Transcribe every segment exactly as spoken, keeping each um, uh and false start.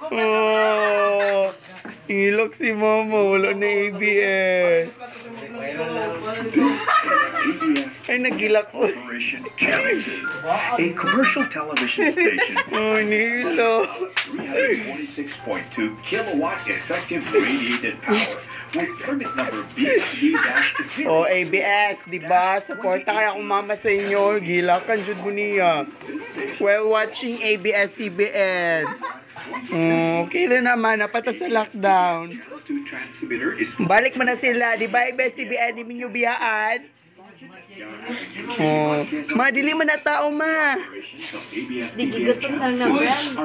Oh, ilok si mama. Wala na A B S. Ay, nagilak ko. A commercial television station. Oh, nilo. three twenty-six point two kilowatt effective radiated power with permit number B S D zero. Oh, A B S, diba? Suporta kaya kung mama sa inyo. Gilakan, jud mo niya. While watching A B S C B N. Oh, okay na naman. Napata sa lockdown. Balik mo na sila. Diba, A B S C B N, di minyo biyaan? Oh, ma, dili man na tao, ma. Di gigutom lang na brand.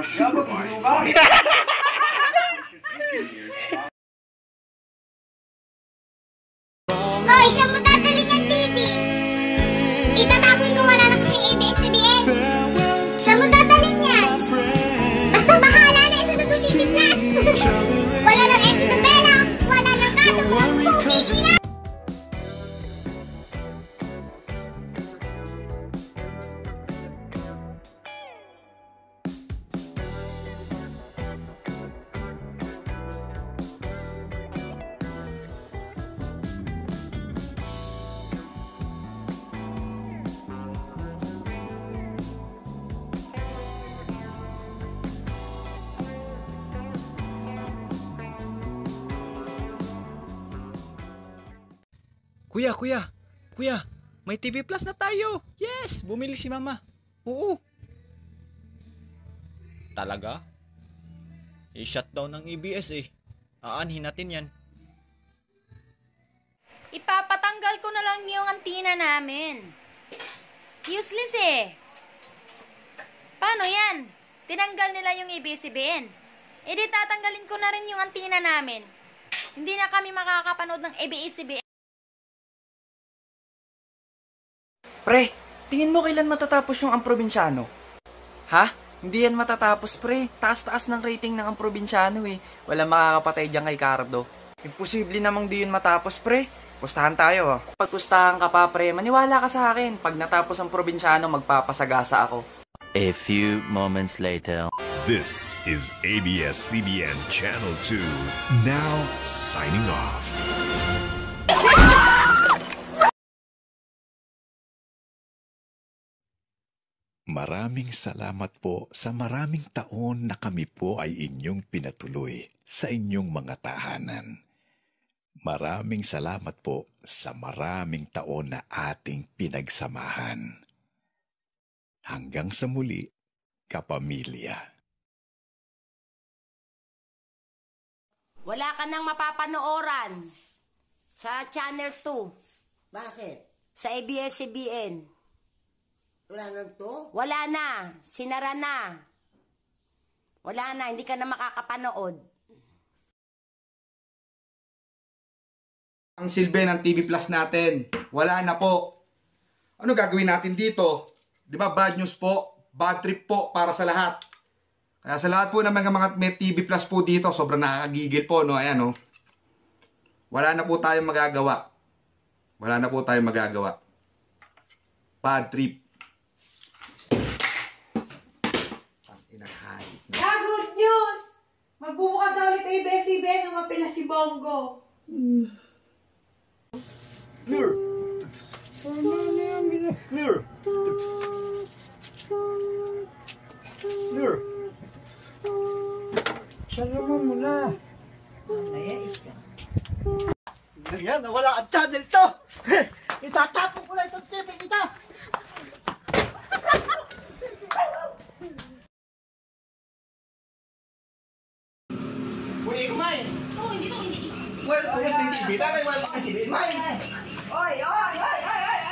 Hoy, siya mo dadali niyang T V. Itatapon ko, wala na kasing A B S C B N. Siya mo dadali niyan. Basta bahala na sa Dudu T V Plus. Wala lang S Novela, wala lang Kato, walang Pogi na. Kuya, kuya, kuya, may T V Plus na tayo. Yes, bumili si mama. Oo. Talaga? I-shutdown ng A B S eh. Aanhin natin yan. Ipapatanggal ko na lang yung antina namin. Useless eh. Paano yan? Tinanggal nila yung A B S C B N. E di tatanggalin ko na rin yung antina namin. Hindi na kami makakapanood ng A B S C B N. Pre, tingin mo kailan matatapos yung Ang Probinsyano? Ha? Hindi yan matatapos, pre. Taas-taas ng rating ng Ang Probinsyano eh. Walang makakapatay dyan kay Cardo. Imposible namang di yun matapos, pre. Pustahan tayo ah. Pag pustahan ka pa, pre, maniwala ka sa akin. Pag natapos Ang Probinsyano, magpapasagasa ako. A few moments later. This is A B S C B N Channel two. Now signing off. Maraming salamat po sa maraming taon na kami po ay inyong pinatuloy sa inyong mga tahanan. Maraming salamat po sa maraming taon na ating pinagsamahan. Hanggang sa muli, kapamilya. Wala ka nang mapapanooran sa Channel two. Bakit? Sa A B S C B N. Wala na to? Wala na. Sinara na. Wala na. Hindi ka na makakapanood. Ang silbi ng T V Plus natin, wala na po. Ano gagawin natin dito? Di ba bad news po? Bad trip po para sa lahat. Kaya sa lahat po ng mga, mga may T V Plus po dito, sobrang nakakagigil po, no? Ayan, no? Wala na po tayong magagawa. Wala na po tayong magagawa. Bad trip. Ah, good news! Magbubukas na ulit A B S C B N nung mapila si Bongo. Hmm. Clear! Clear! Clear! Salaman mo na. Nayais ka. Ngayon, nawala ang channel to! Itatapon ko lang itong T V kita! Uy, kumain! Oo, hindi to, hindi. Well, ugas ng T V, takay wala kasi din, kumain! Oy, oy, oy, oy, oy!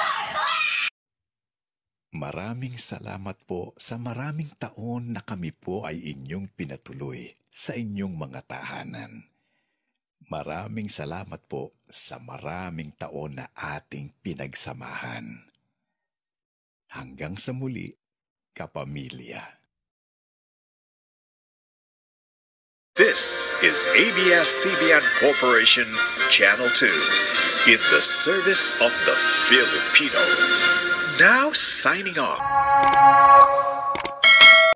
Maraming salamat po sa maraming taon na kami po ay inyong pinatuloy sa inyong mga tahanan. Maraming salamat po sa maraming taon na ating pinagsamahan. Hanggang sa muli, kapamilya. This is A B S C B N Corporation Channel two, in the service of the Filipino. Now signing off.